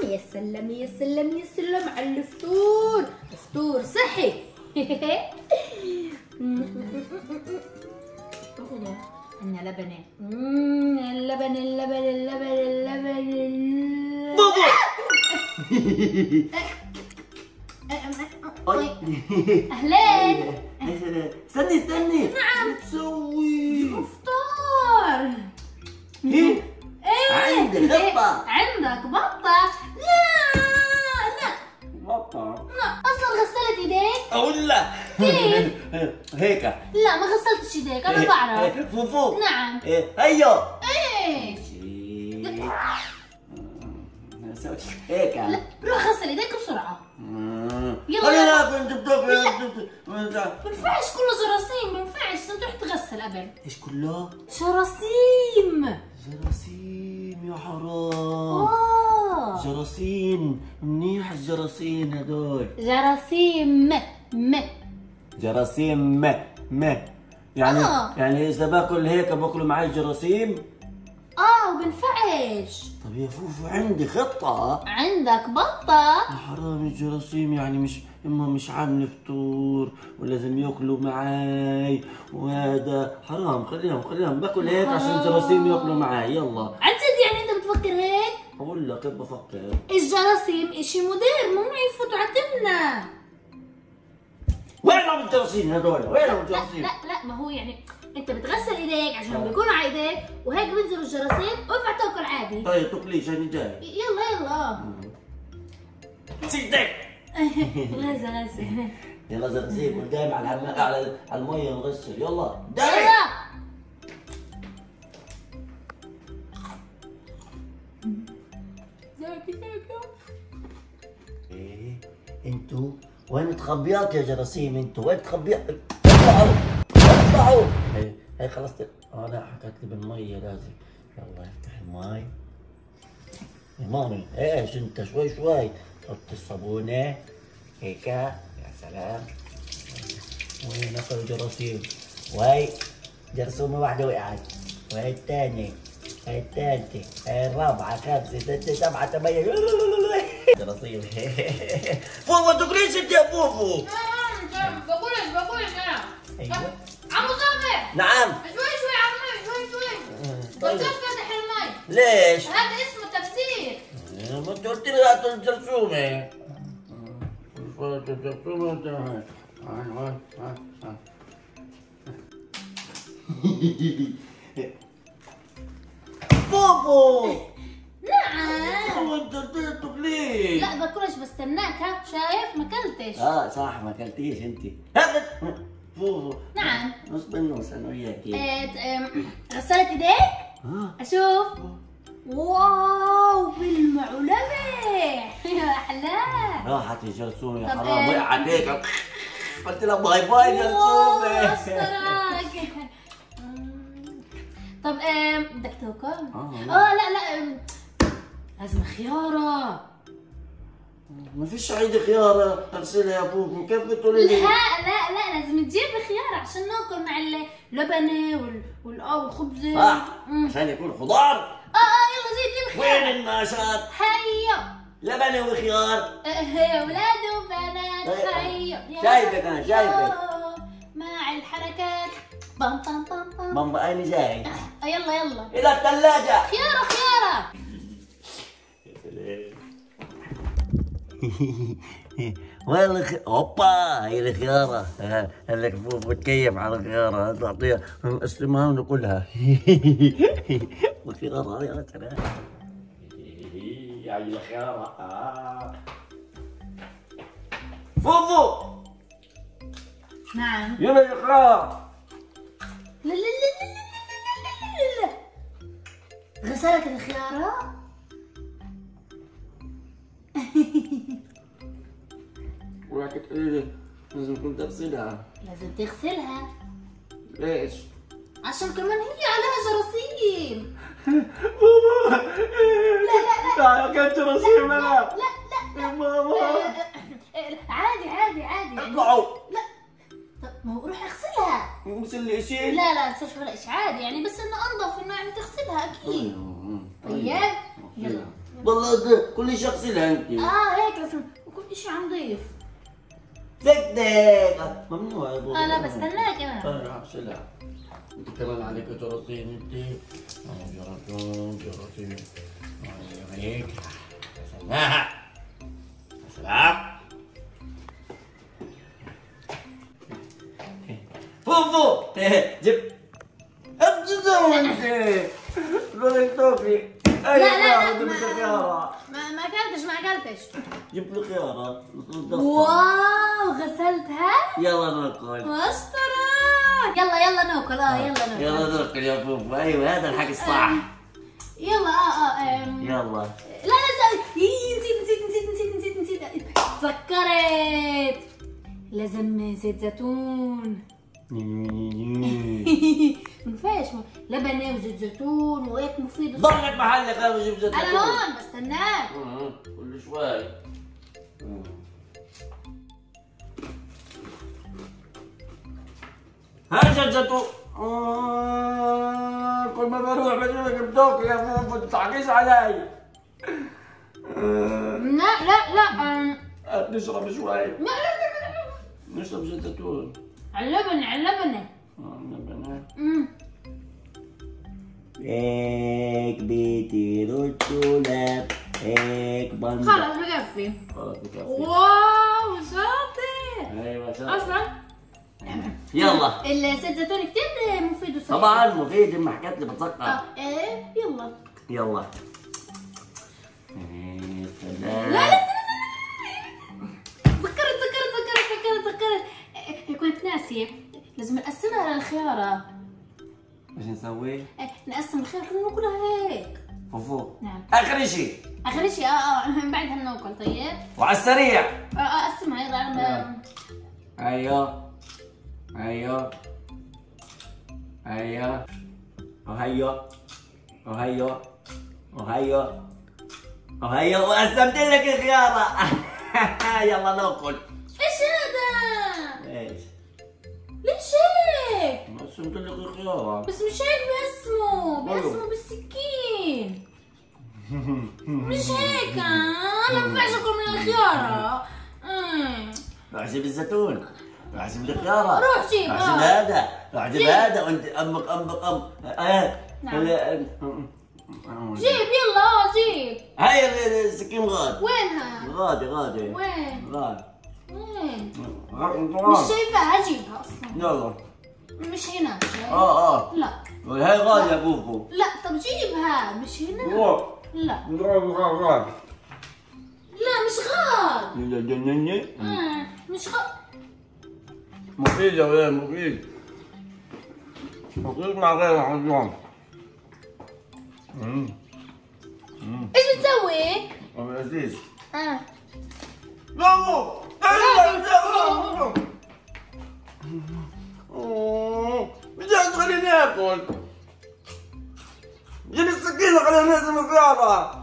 يا سلام يا سلام يا سلام على الفطور، فطور صحي. عندنا لبنة. اللبن اللبن اللبن اللبن بابا. اهلين. استني. نعم. شو تسوي؟ فطور. ايه؟ ايه عندك بطة. عندك بطة؟ لا بطة؟ لا، اصلا غسلت ايديك؟ اقول لا. كيف؟ هيك. لا ما غسلتش ايديك، انا بعرف. فوفو. نعم. هيو. ايه هيك. لا، روح غسل ايديك بسرعة. يلا. خلينا كنت بتاكل. ما ينفعش كله جراثيم، ما ينفعش، لازم تروح تغسل قبل. ايش كله؟ جراثيم. جراثيم يا حرام. جراثيم منيح الجراثيم هدول. جراثيم جراثيم يعني يعني اذا باكل هيك باكل معي جراثيم؟ وبنفعش. طب يا فوفو عندي خطة. عندك بطة؟ يا حرام الجراثيم يعني مش عامل فطور ولازم ياكلوا معاي وهذا حرام. خليهم باكل هيك عشان الجراثيم ياكلوا معاي. يلا عن جد يعني انت بتفكر هيك؟ اقول لك كيف بفكر. الجراثيم اشي مضر، ممنوع يفوتوا عتمنا. وينهم الجراثيم هذول؟ وينهم الجراثيم؟ لا ما هو يعني انت بتغسل ايديك عشان بيكونوا على ايديك وهيك بينزلوا الجراثيم وينفع تاكل عادي. طيب تاكليش انا جاي. يلا سيدك. غزة يلا جراثيم قدام على المية نغسل. يلا داي. يلا. ايه انتوا وين تخبيات يا جراثيم؟ انتوا وين تخبيات؟ اطلعوا. هي خلصت. لا حكت لي بالمية لازم. يلا افتح المي يا مامي. ايش انت شوي حط الصابونة هيك. يا سلام. وين اكل جراثيم؟ وهي جرثومة واحدة وقعت، وهي الثانية، هي الثالثة، هي الرابعة، خامسة، ستة، سبعة، ثمانية. جراثيم. فوفو تاكليش انت يا فوفو. بقولش انا. ايوه. عمو صابر. نعم. شوي عمو شوي. طيب. فتح المي. ليش؟ هذا اسمه تفسير. ما انت قلت لي لا الجرثومة. الجرثومة. فوفو. نعم. انت تاكليش. لا باكلش بستناك. ها شايف ما اكلتش. صح ما اكلتيش انت. هذا فوفو. نعم. نص بالنص انا وياكي. غسلت ايديك؟ اشوف. واو بالمعلمة. يا احلاه. راحت الجرثومة يا حرام. وقعت هيك قلت لها باي باي جرثومة. طب بدك تاكل؟ لا لازم خيارة. ما فيش عندي خيار اغسلها يا فوفو. كيف بتقولي لي؟ لا لازم تجيب خيار عشان ناكل مع اللبنة والخبزة. عشان يكون خضار. يلا جيب خيار. وين الماشات؟ هيو. لبنة وخيار. يا ولاد وبنات هيو. شايفك انا شايفك. مع الحركات. بام بام بام بام. ماما انا جاي. يلا الى الثلاجة. خيارة. يا سلام. وين اوبا هي الخيارة. قال لك فوفو تكيف على الخيارة. تعطيها اسلمها وناكلها. الخيارة يا سلام. يا الخيارة. فوفو. نعم. يلا يا خيارة. لا غسلت الخيارة؟ ولكن تقولي لي لازم كنت اغسلها. لازم تغسلها. ليش؟ عشان كمان هي عليها جراثيم. ماما. لا كانت جراثيم انا. لا ماما. عادي اطلعوا. لا طب ما هو روح اغسلها. مثل لي شيء؟ لا تنساش ولا شيء عادي يعني، بس انه انظف انه يعني تغسلها اكيد. طيب يلا والله كل شخص له انت. هيك لازم وكل شيء عم ضيف. سكتك ممنوع يا بابا. لا بستناك انا. انا بسلام. انت كمان عليك جراثيم انت. جراثيم. هيك. سلام. سلام. فوفو جيب ابتدوا انت قولي توفي. لا ما اكلتش. جيب له خيارة. واو غسلتها؟ يلا ناكل. مسطرة. يلا ناكل. يلا ناكل يا فوفو. ايوه هذا الحكي الصح. يلا يلا. لا نسيت تذكرت. لازم زيت زيتون. منفعش لبنة وزيت زيتون وهيك مفيد. ضلك محلك انا بجيب زيت زيتون. انا هون بستناك. كل شوي. هاي زيت زيتون. كل ما بروح بجيبك بدوك يا فوفو تحكيش علي. لا نشرب شوي. لا نشرب زيت زيتون. علبنة. هيك بيتي الدولاب هيك بنضح. خلص بكفي. واو شاطر. ايوه شاطر. اصلا يلا. الزيت زيتون كثير مفيد وصحي. طبعا مفيد. ما حكيت لي بتذكر. يلا. يلا. سلام. لا تذكرت. كنت ناسية. لازم نقسمها للخيارة. ايش نسوي؟ نقسم الخيار كلنا ناكلها هيك. فوفو. نعم. اخر شيء. بعدها ناكل. طيب. وعلى السريع. قسمها يلا. ايوه. وقسمت لك الخيارة. يلا ناكل. ايش هذا؟ ايش؟ ليش هيك؟ قسمت لك الخيارة. بس مش هيك بقسمه بالسكين. مش هيك. انا ما ينفعش اكل من الخيارة. روح جيب الزيتون. روح جيب الخيارة. روح جيب. روح جيب هذا. روح جيب هذا وانت امك. نعم. جيب يلا جيب. هاي السكين غاد. وينها؟ غادي. وين؟ غاد. مش شايفها. اجيبها اصلا. يلا. مش هنا. لا. هاي غاد يا فوفو. لا طب جيبها. مش هنا. لا غاد. لا مش غاد. مش غاد. مفيد يا ولد مفيد مع غير حجام. ايش بتسوي؟ لذيذ. بدي تخليني اكل. جيب السكينة خليني انزل الخيارة.